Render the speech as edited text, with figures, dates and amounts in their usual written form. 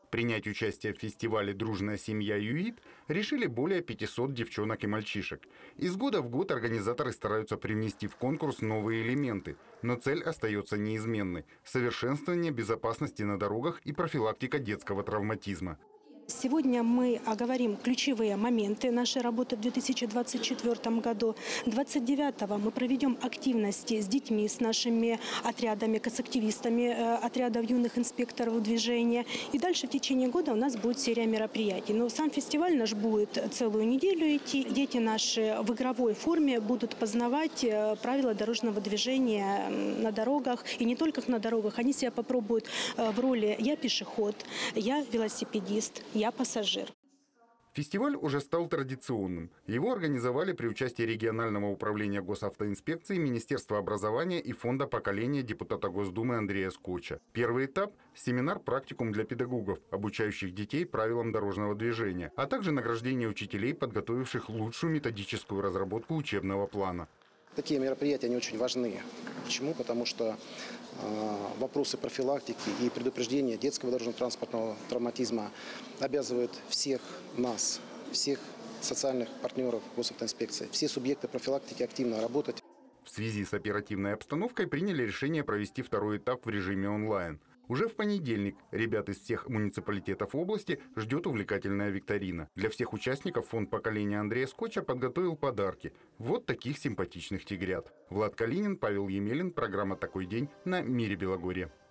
Принять участие в фестивале «Дружная семья ЮИД» решили более 500 девчонок и мальчишек. Из года в год организаторы стараются привнести в конкурс новые элементы, но цель остается неизменной – совершенствование безопасности на дорогах и профилактика детского травматизма. Сегодня мы оговорим ключевые моменты нашей работы в 2024 году. 29-го мы проведем активности с детьми, с нашими отрядами, с активистами отрядов юных инспекторов движения. И дальше в течение года у нас будет серия мероприятий. Но сам фестиваль наш будет целую неделю идти. Дети наши в игровой форме будут познавать правила дорожного движения на дорогах. И не только на дорогах. Они себя попробуют в роли «я пешеход», «я велосипедист», «я пассажир». Фестиваль уже стал традиционным. Его организовали при участии регионального управления госавтоинспекции, Министерства образования и Фонда поколения депутата Госдумы Андрея Скотча. Первый этап – семинар-практикум для педагогов, обучающих детей правилам дорожного движения, а также награждение учителей, подготовивших лучшую методическую разработку учебного плана. Такие мероприятия, они очень важны. Почему? Потому что вопросы профилактики и предупреждения детского дорожно-транспортного травматизма обязывают всех нас, всех социальных партнеров госавтоинспекции, все субъекты профилактики активно работать. В связи с оперативной обстановкой приняли решение провести второй этап в режиме онлайн. Уже в понедельник ребят из всех муниципалитетов области ждет увлекательная викторина. Для всех участников фонд поколения Андрея Скотча подготовил подарки. Вот таких симпатичных тигрят. Влад Калинин, Павел Емелин. Программа «Такой день» на Мире Белогорье.